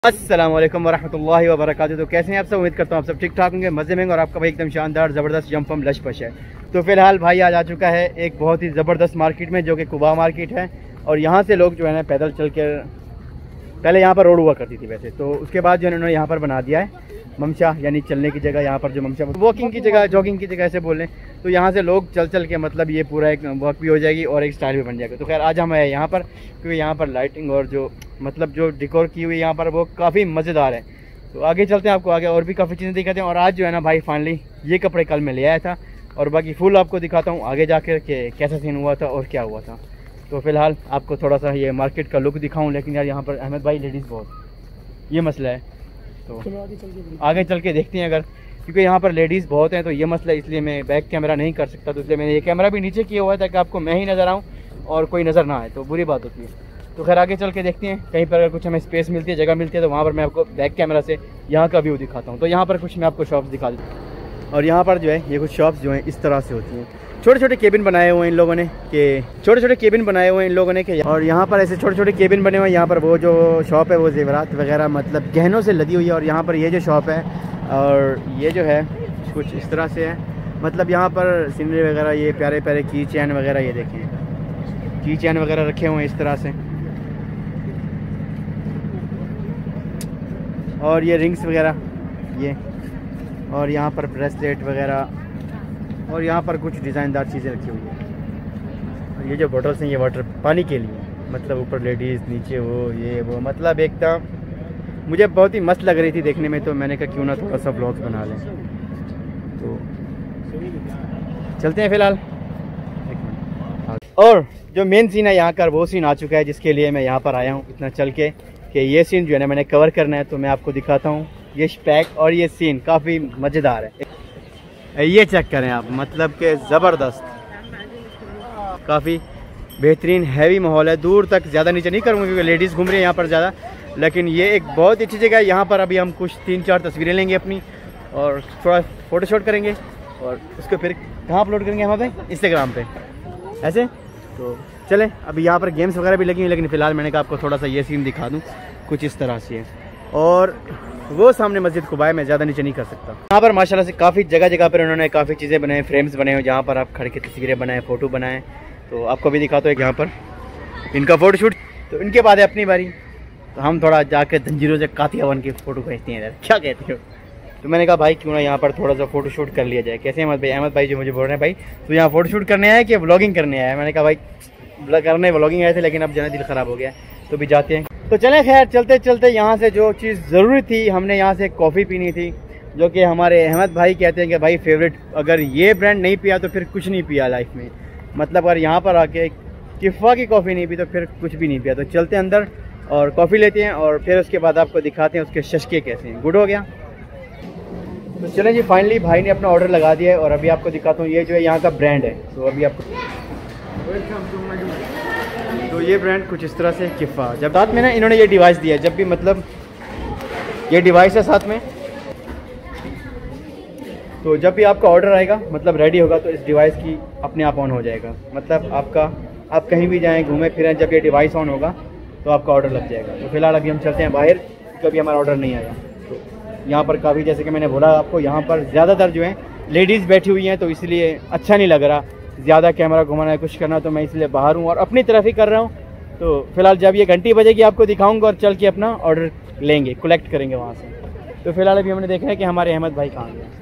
अस्सलाम वालेकुम वरहमतुल्लाहि वबरकातुहू। तो कैसे हैं आप सब? उम्मीद करता हूँ आप सब ठीक ठाक होंगे, मज़े में। और आपका भाई एकदम शानदार ज़बरदस्त जंपम लशपश है। तो फिलहाल भाई आज आ चुका है एक बहुत ही ज़बरदस्त मार्केट में, जो कि कुबा मार्केट है। और यहाँ से लोग जो है ना पैदल चल के, पहले यहाँ पर रोड हुआ करती थी वैसे, तो उसके बाद जो है उन्होंने यहाँ पर बना दिया है ममशा, यानी चलने की जगह। यहाँ पर जो ममशा वॉकिंग की जगह, जॉगिंग की जगह ऐसे बोलें, तो यहाँ से लोग चल चल के मतलब ये पूरा एक वॉक भी हो जाएगी और एक स्टाइल भी बन जाएगा। तो खैर आज हम आए यहाँ पर, क्योंकि यहाँ पर लाइटिंग और जो मतलब जो डेकोर की हुई यहाँ पर वो काफ़ी मज़ेदार है। तो आगे चलते हैं, आपको आगे और भी काफ़ी चीज़ें दिखाते हैं। और आज जो है ना भाई फाइनली ये कपड़े कल मैं ले आया था, और बाकी फुल आपको दिखाता हूँ आगे जाकर के कैसा सीन हुआ था और क्या हुआ था। तो फिलहाल आपको थोड़ा सा ये मार्केट का लुक दिखाऊँ, लेकिन यार यहाँ पर अहमद भाई लेडीज़ बहुत, ये मसला है। तो आगे चल के देखते हैं, अगर क्योंकि यहाँ पर लेडीज़ बहुत हैं तो ये मसला, इसलिए मैं बैक कैमरा नहीं कर सकता। तो इसलिए मैंने ये कैमरा भी नीचे किया हुआ है ताकि आपको मैं ही नज़र आऊँ और कोई नज़र ना आए, तो बुरी बात होती है। तो खैर आगे चल के देखते हैं, कहीं पर अगर कुछ हमें स्पेस मिलती है, जगह मिलती है, तो वहाँ पर मैं आपको बैक कैमरा से यहाँ का व्यू दिखाता हूँ। तो यहाँ पर कुछ मैं आपको शॉप्स दिखा देता हूँ। और यहाँ पर जो है ये कुछ शॉप्स जो हैं इस तरह से होती हैं, छोटे छोटे केबिन बनाए हुए हैं इन लोगों ने, कि छोटे छोटे केबिन बनाए हुए हैं इन लोगों ने कि, और यहाँ पर ऐसे छोटे छोटे केबिन बने हुए हैं। यहाँ पर वो जो शॉप है वो जेवरात वगैरह मतलब गहनों से लदी हुई है। और यहाँ पर ये जो शॉप है, और ये जो है कुछ इस तरह से है, मतलब यहाँ पर सीनरी वगैरह, ये प्यारे प्यारे की चैन वगैरह, ये देखें की चैन वगैरह रखे हुए हैं इस तरह से। और ये रिंग्स वगैरह ये, और यहाँ पर ब्रेसलेट वगैरह, और यहाँ पर कुछ डिज़ाइनदार चीज़ें रखी हुई हैं। और ये जो बॉटल्स हैं ये वाटर पानी के लिए, मतलब ऊपर लेडीज़ नीचे वो ये वो, मतलब एकदम मुझे बहुत ही मस्त लग रही थी देखने में। तो मैंने कहा क्यों ना थोड़ा सा व्लॉग्स बना लें। तो चलते हैं फिलहाल। और जो मेन सीन है यहाँ का, वो सीन आ चुका है जिसके लिए मैं यहाँ पर आया हूँ इतना चल के, कि ये सीन जो है ना मैंने कवर करना है। तो मैं आपको दिखाता हूँ ये पैक, और ये सीन काफ़ी मज़ेदार है। ये चेक करें आप, मतलब कि ज़बरदस्त, काफ़ी बेहतरीन हैवी माहौल है। दूर तक ज़्यादा नीचे नहीं करूँगा क्योंकि लेडीज़ घूम रही है यहाँ पर ज़्यादा, लेकिन ये एक बहुत ही अच्छी जगह है। यहाँ पर अभी हम कुछ 3-4 तस्वीरें लेंगे अपनी, और थोड़ा फ़ोटोशूट करेंगे, और उसको फिर कहाँ अपलोड करेंगे हम अपने इंस्टाग्राम पे ऐसे। तो चलें, अभी यहाँ पर गेम्स वगैरह भी लगी हैं, लेकिन फ़िलहाल मैंने कहा आपको थोड़ा सा ये सीन दिखा दूँ, कुछ इस तरह से है। और वो सामने मस्जिद कुबा है, मैं ज़्यादा नीचे नहीं कर सकता। यहाँ पर माशाल्लाह से काफ़ी जगह जगह पर उन्होंने काफ़ी चीज़ें बनाई, फ्रेम्स बने हुए जहाँ पर आप खड़े के तस्वीरें बनाएं, फ़ोटो बनाएं। तो आपको भी दिखाता हूँ यहाँ पर इनका फ़ोटोशूट। तो इनके बाद है अपनी बारी, तो हम थोड़ा जाकर जंजीरों से कातिया बन के फ़ोटो खींचते हैं, क्या कहते हो? तो मैंने कहा भाई क्यों ना यहाँ पर थोड़ा सा फ़ोटोशूट कर लिया जाए। कैसे अहमद भाई जो मुझे बोल रहे हैं भाई तो यहाँ फ़ोटोशूट करने आया कि व्लॉगिंग करने आया है? मैंने कहा भाई करने व्लॉगिंग आए थे, लेकिन अब जो है दिल ख़राब हो गया, तो भी जाते हैं। तो चलें, खैर चलते चलते यहाँ से जो चीज़ ज़रूरी थी, हमने यहाँ से कॉफ़ी पीनी थी, जो कि हमारे अहमद भाई कहते हैं कि भाई फेवरेट, अगर ये ब्रांड नहीं पिया तो फिर कुछ नहीं पिया लाइफ में। मतलब अगर यहाँ पर आके किफ़ा की कॉफ़ी नहीं पी तो फिर कुछ भी नहीं पिया। तो चलते हैं अंदर और कॉफ़ी लेते हैं, और फिर उसके बाद आपको दिखाते हैं उसके शशके कैसे हैं। गुड हो गया। तो चलें जी, फाइनली भाई ने अपना ऑर्डर लगा दिया है, और अभी आपको दिखाता हूँ ये जो है यहाँ का ब्रांड है। तो अभी आपको, तो ये ब्रांड कुछ इस तरह से किफ़ा। जब साथ में ना इन्होंने ये डिवाइस दिया है, जब भी मतलब ये डिवाइस है साथ में, तो जब भी आपका ऑर्डर आएगा मतलब रेडी होगा, तो इस डिवाइस की अपने आप ऑन हो जाएगा। मतलब आप कहीं भी जाएं, घूमें फिरें, जब ये डिवाइस ऑन होगा तो आपका ऑर्डर लग जाएगा। तो फिलहाल अभी हम चलते हैं बाहर, कभी हमारा ऑर्डर नहीं आया। तो यहाँ पर काफ़ी, जैसे कि मैंने बोला आपको, यहाँ पर ज़्यादातर जो है लेडीज़ बैठी हुई हैं, तो इसलिए अच्छा नहीं लग रहा ज़्यादा कैमरा घुमाना है, कुछ करना, तो मैं इसलिए बाहर हूँ और अपनी तरफ ही कर रहा हूँ। तो फिलहाल जब ये घंटी बजेगी आपको दिखाऊंगा, और चल के अपना ऑर्डर लेंगे, कलेक्ट करेंगे वहाँ से। तो फिलहाल अभी हमने देखा है कि हमारे अहमद भाई कहाँ गए।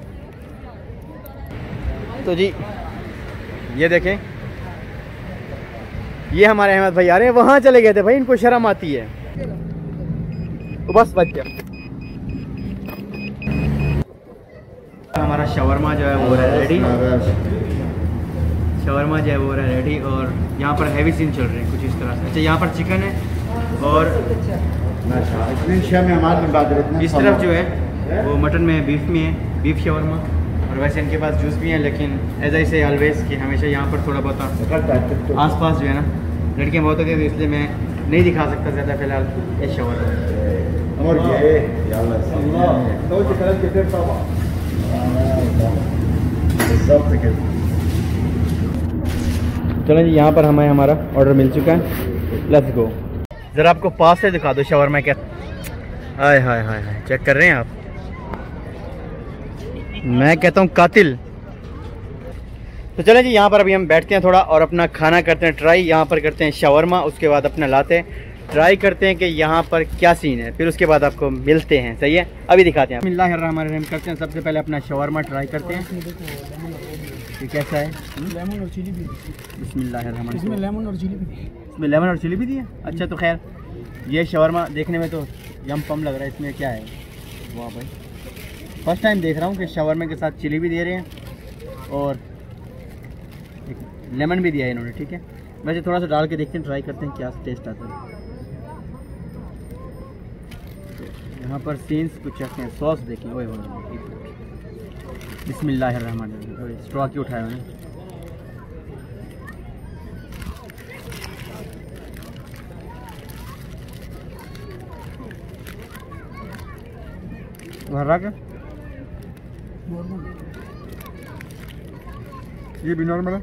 तो जी ये देखें, ये हमारे अहमद भाई आ रहे हैं, वहाँ चले गए थे भाई, इनको शर्म आती है। तो बस बच गया। हमारा शवरमा जो है वो रेडी, शवरमा जो है वो रेडी, और यहाँ पर हैवी सीन चल रहे हैं कुछ इस तरह से। अच्छा, यहाँ पर चिकन है, और इस तरफ जो है वो मटन में, बीफ में है, बीफ शवरमा। और वैसे इनके पास जूस भी है, लेकिन एज आई से ऑलवेज कि हमेशा यहाँ पर थोड़ा बहुत आसपास जो है ना लड़कियाँ बहुत होती हैं, तो इसलिए मैं नहीं दिखा सकता ज़्यादा फिलहाल ये शवरमा। चलो जी, यहाँ पर हमें हमारा ऑर्डर मिल चुका है, लेट्स गो। ज़रा आपको पास से दिखा दो शवरमा क्या। हाय हाय हाय हाय, चेक कर रहे हैं आप, मैं कहता हूँ कातिल। तो चलें जी, यहाँ पर अभी हम बैठते हैं थोड़ा और अपना खाना करते हैं ट्राई। यहाँ पर करते हैं शवरमा, उसके बाद अपना लाते हैं, ट्राई करते हैं कि यहाँ पर क्या सीन है, फिर उसके बाद आपको मिलते हैं। सही है, अभी दिखाते हैं। बिस्मिल्लाहिर्रहमानिर्रहीम करते हैं, सबसे पहले अपना शवरमा ट्राई करते हैं कि कैसा है। लेमन और चिली भी, बिस्मिल्लाहिर्रहमानिर्रहीम, इसमें लेमन और चिली भी, इसमें लेमन और चिली भी दी है। अच्छा, तो खैर ये शवरमा देखने में तो यम पम लग रहा है, इसमें क्या है। वाह भाई, फर्स्ट टाइम देख रहा हूँ कि शवरमा के साथ चिली भी दे रहे हैं और लेमन भी दिया है इन्होंने। ठीक है, वैसे थोड़ा सा डाल के देखते हैं, ट्राई करते हैं क्या टेस्ट आता है। यहाँ पर सीन्स कुछ रखते हैं, सॉस देखें। ओए बिस्मिल्लाहिर्रहमानिर्रहीम, स्ट्रॉ क्यों उठाया मैंने। भर क्या ये भी नॉर्मल है,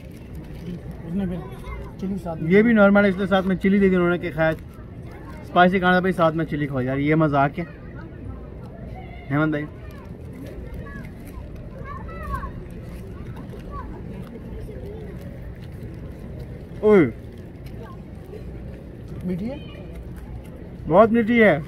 चिली साथ ये भी नॉर्मल है, इसके साथ में चिली दे दी उन्होंने कि खैर स्पाइसी खाना भाई, साथ में चिली खाओ यार, ये मजाक है हेमंत भाई। ओए मीठी है, बहुत मीठी है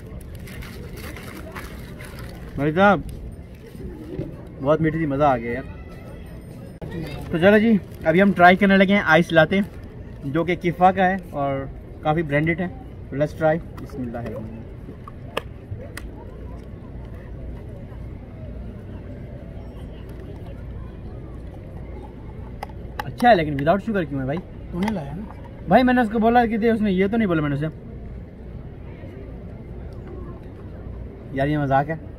भाई साहब, बहुत मीठी थी, मज़ा आ गया यार। तो चलो जी, अभी हम ट्राई करने लगे हैं आइस लाते, जो कि किफ़ा का है और काफ़ी ब्रांडेड है। Let's try. बिस्मिल्लाहिर्रहमानिर्रहीम। अच्छा है, लेकिन विदाउट शुगर क्यों है भाई? तूने लाया ना भाई, मैंने उसको बोला कि दे, उसने ये तो नहीं बोला मैंने उसे। यार ये मजाक है।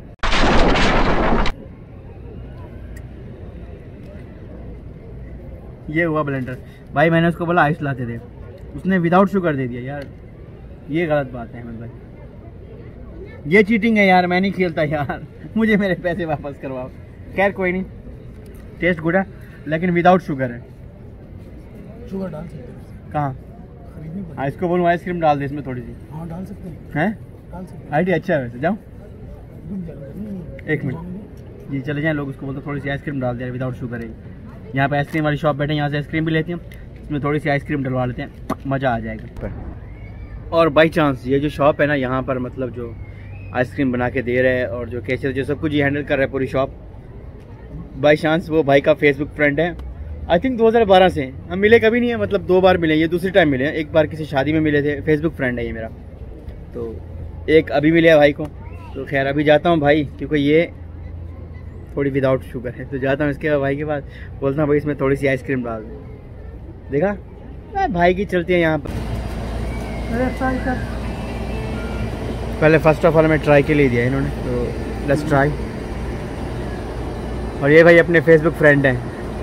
ये हुआ ब्लेंडर भाई, मैंने उसको बोला आइस लाते थे, उसने विदाउट शुगर दे दिया यार, ये गलत बात है अहमद भाई, ये चीटिंग है यार, मैं नहीं खेलता यार, मुझे मेरे पैसे वापस करवाओ। खैर कोई नहीं, टेस्ट गुड है लेकिन विदाउट शुगर है। शुगर डाल सकते हैं, कहाँ? खरीदनी पड़ेगी। इसको बोलूँ आइसक्रीम डाल दे इसमें थोड़ी सी। हाँ डाल सकते हैं, हैं? डाल सकते हैं। आइडिया अच्छा है वैसे। जाओ एक एक मिनट जी, चले जाएँ लोग, उसको बोलते थोड़ी सी आइसक्रीम डाल दे, विदाउट शुगर है। यहाँ पे आइसक्रीम वाली शॉप बैठे, यहाँ से आइसक्रीम भी लेते हैं, इसमें थोड़ी सी आइसक्रीम डलवा लेते हैं, मज़ा आ जाएगा। और बाई चांस ये जो शॉप है ना, यहाँ पर मतलब जो आइसक्रीम बना के दे रहा है और जो कैशियर जो सब कुछ ये हैंडल कर रहा है पूरी शॉप, बाई चांस वो भाई का फेसबुक फ्रेंड है। आई थिंक 2012 से हम मिले कभी नहीं है, मतलब 2 बार मिले, ये दूसरी टाइम मिले हैं। एक बार किसी शादी में मिले थे, फेसबुक फ्रेंड है ये मेरा, तो एक अभी मिले है भाई को। तो खैर अभी जाता हूँ भाई, क्योंकि ये थोड़ी विदाउट शुगर है, तो जाता हूँ इसके भाई के पास, बोलता हूँ भाई इसमें थोड़ी सी आइसक्रीम डाल दे। देखा भाई की चलती है यहाँ पर। पहले फर्स्ट ऑफ ऑल मैं ट्राई के लिए दिया इन्होंने, तो लेट्स ट्राई। और ये भाई अपने फेसबुक फ्रेंड हैं।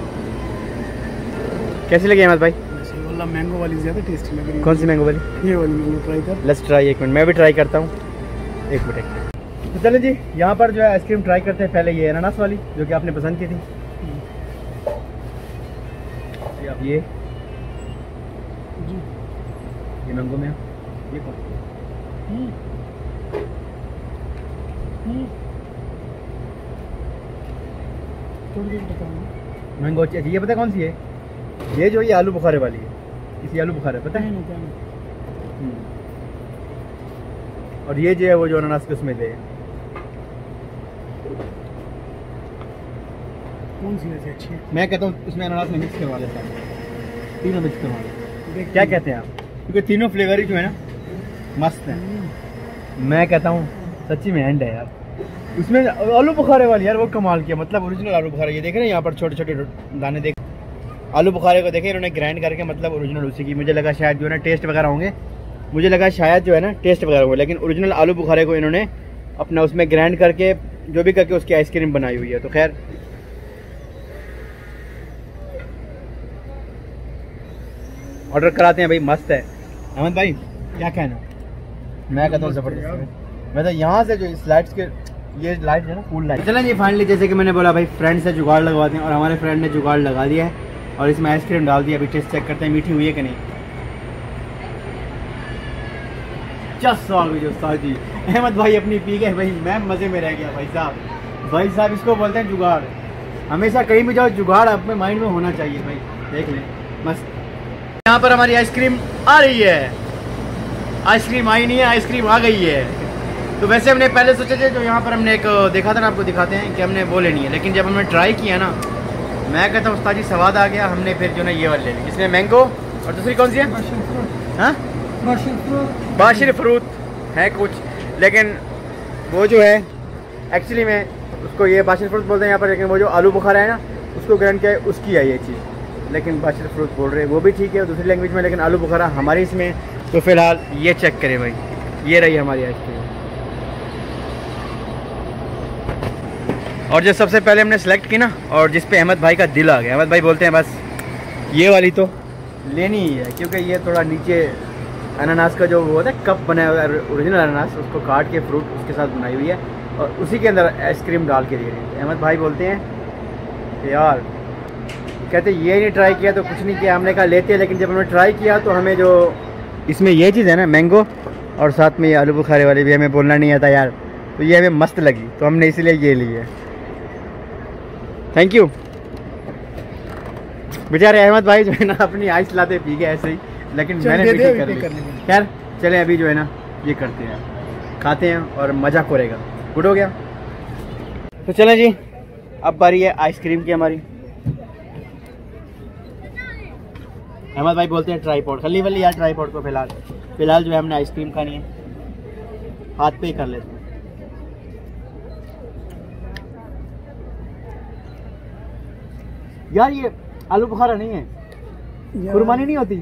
कैसी लगी अहमद भाई? मैंगो वाली ज़्यादा टेस्टी लग रही है। कौन सी मैंगो वाली? ये वाली मैंगो ट्राई कर। लेट्स ट्राई, एक मिनट मैं भी ट्राई करता हूँ, एक मिनट। तो चले जी, यहाँ पर जो है आइसक्रीम ट्राई करते हैं। पहले ये अनानास वाली जो कि आपने पसंद की थी, ये मैंगो में, ये कौन? मैंगो अच्छी, ये पता है कौन सी है? ये जो ये आलू बुखारे वाली है, इसी आलू बुखारे पता है। और ये जो है वो जो अनानास के उसमें दे, कौन सी वैसे अच्छी है? मैं कहता हूँ उसमें अनानास में मिक्स करवा देता हूँ, तीनों मिक्स करवा देता। क्या कहते हैं आप? क्योंकि तीनों फ्लेवर ही जो है ना मस्त है। मैं कहता हूँ सच्ची में एंड है यार, उसमें आलू बुखारे वाली यार वो कमाल किया, मतलब ओरिजिनल आलू बुखारे। ये देख रहे हैं यहाँ पर छोटे छोटे दाने, देख आलू बुखारे को देखें इन्होंने ग्राइंड करके, मतलब ओरिजिनल उसी की। मुझे लगा शायद जो है ना टेस्ट वगैरह होंगे, मुझे लगा शायद जो है ना टेस्ट वगैरह होंगे, लेकिन ओरिजिनल आलू बुखारे को इन्होंने अपना उसमें ग्राइंड करके जो भी करके उसकी आइसक्रीम बनाई हुई है। तो खैर ऑर्डर कराते हैं भाई, मस्त है। अहमद भाई क्या कहना? मैं कहता हूँ ज़बरदस्त है। मैं तो यहाँ से जो स्लाइड्स के ये लाइट है ना, कूल लाइट। चलें जी, फाइनली जैसे कि मैंने बोला भाई, फ्रेंड से जुगाड़ लगवाते हैं, और हमारे फ्रेंड ने जुगाड़ लगा दिया है और इसमें आइसक्रीम डाल दिया। अभी टेस्ट चेक करते हैं मीठी हुई है कि नहीं। जबरदस्त स्वागत है उस्ताद जी। अहमद भाई अपनी पी गए भाई, मैं मज़े में रह गया भाई साहब। भाई साहब इसको बोलते हैं जुगाड़। हमेशा कहीं भी जाओ जुगाड़ अपने माइंड में होना चाहिए भाई। देख लें मस्त। यहाँ पर हमारी आइसक्रीम आ रही है। आइसक्रीम आई नहीं है, आइसक्रीम आ गई है। तो वैसे हमने पहले सोचे थे, जो यहाँ पर हमने एक देखा था ना, आपको दिखाते हैं कि हमने वो लेनी है, लेकिन जब हमने ट्राई किया ना, मैं कहता हूँ उस्ताद जी स्वाद आ गया। हमने फिर जो ना ये वाली ले ली, जिसमें मैंगो और दूसरी कौन सी है, हाँ बाशिर फ्रूट है कुछ, लेकिन वो जो है एक्चुअली में उसको ये बाशिर फ्रूट बोलते हैं यहाँ पर, लेकिन वो जो आलू बुखारा है ना उसको ग्राइंड किया है, उसकी है ये चीज़, लेकिन बाशिर फ्रूट बोल रहे हैं, वो भी ठीक है दूसरी लैंग्वेज में, लेकिन आलू बुखारा हमारी इसमें। तो फिलहाल ये चेक करें भाई, ये रही हमारी आइसक्रीम। और जो सबसे पहले हमने सेलेक्ट की ना, और जिस पे अहमद भाई का दिल आ गया। अहमद भाई बोलते हैं बस ये वाली तो लेनी ही है, क्योंकि ये थोड़ा नीचे अनानास का जो वो होता है कप बनाया हुआ है, ओरिजिनल अनानास, उसको काट के फ्रूट उसके साथ बनाई हुई है और उसी के अंदर आइसक्रीम डाल के दे रही है। अहमद भाई बोलते हैं कि यार, कहते ये नहीं ट्राई किया तो कुछ नहीं किया। हमने कहा लेते हैं, लेकिन जब हमने ट्राई किया तो हमें जो इसमें ये चीज़ है ना मैंगो और साथ में ये आलू बुखारे वाली भी हमें बोलना नहीं आता यार, तो ये हमें मस्त लगी, तो हमने इसीलिए ये ली है। Thank you. बेचारे अहमद भाई जो है ना अपनी आइस लाते पी गए ऐसे ही, लेकिन मैंने भी कर ली। खैर चलें अभी जो है ना ये करते हैं, खाते हैं और मज़ा करेगा। गुड हो गया। तो चलें जी, अब बारी है आइसक्रीम की हमारी। अहमद भाई बोलते हैं ट्राईपॉड खली वाली यार, ट्राईपॉड को फिलहाल जो है हमने आइसक्रीम खानी है, हाथ पे ही कर लेते हैं। यार ये आलू बुखारा नहीं है, खुरमानी नहीं होती,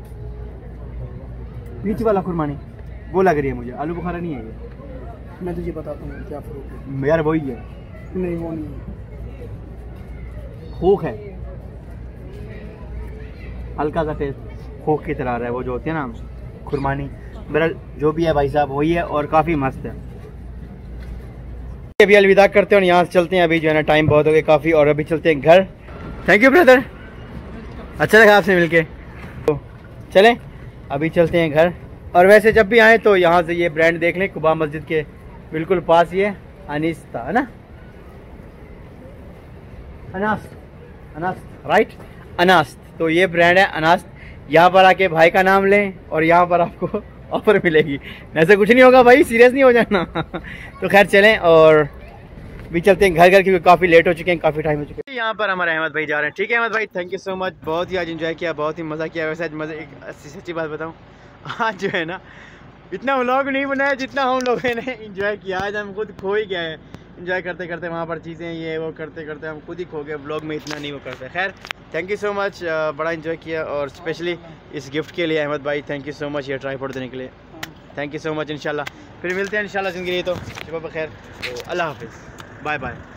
बीच वाला खुरमानी वो लग रही है मुझे, आलू बुखारा नहीं है ये। मैं तुझे बताता हूँ क्या फ्रूट है। यार वही है। नहीं वो नहीं है, खोख है, हल्का सा टेस्ट खोख की तरह आ रहा है, वो जो होती है ना खुरमानी। बहरहाल जो भी है भाई साहब वही है और काफ़ी मस्त है। अभी अलविदा करते हैं और यहाँ से चलते हैं, अभी जो है ना टाइम बहुत हो गया काफ़ी, और अभी चलते हैं घर। थैंक यू ब्रदर, अच्छा लगा आपसे मिलके। तो चलें अभी चलते हैं घर। और वैसे जब भी आए तो यहाँ से ये ब्रांड देख लें, कुबा मस्जिद के बिल्कुल पास ये अनीस्ता है ना, अनास्त राइट, अनास्त। तो ये ब्रांड है अनास्त। यहाँ पर आके भाई का नाम लें और यहाँ पर आपको ऑफर मिलेगी। ऐसा कुछ नहीं होगा भाई, सीरियस नहीं हो जाना। तो खैर चलें और भी चलते हैं घर, क्योंकि काफ़ी लेट हो चुके हैं, काफ़ी टाइम हो चुके हैं। यहाँ पर हमारे अहमद भाई जा रहे हैं। ठीक है अहमद भाई, थैंक यू सो मच, बहुत ही आज एंजॉय किया, बहुत ही मज़ा किया। वैसे आज मज़े, एक सच्ची बात बताऊँ, आज जो है ना इतना व्लॉग नहीं बनाया जितना हम लोगों ने एंजॉय किया। आज हम खुद खो ही गए हैं एंजॉय करते करते, वहाँ पर चीज़ें ये वो करते करते हम खुद ही खो गए, व्लॉग में इतना नहीं वो करते। खैर थैंक यू सो मच, बड़ा एंजॉय किया, और स्पेशली इस गिफ्ट के लिए अहमद भाई थैंक यू सो मच, ये ट्राईपॉड देने के लिए थैंक यू सो मच। इंशाल्लाह फिर मिलते हैं इंशाल्लाह ज़िंदगी। तो सुबह बखैर, तो अल्लाह हाफिज़, बाय बाय।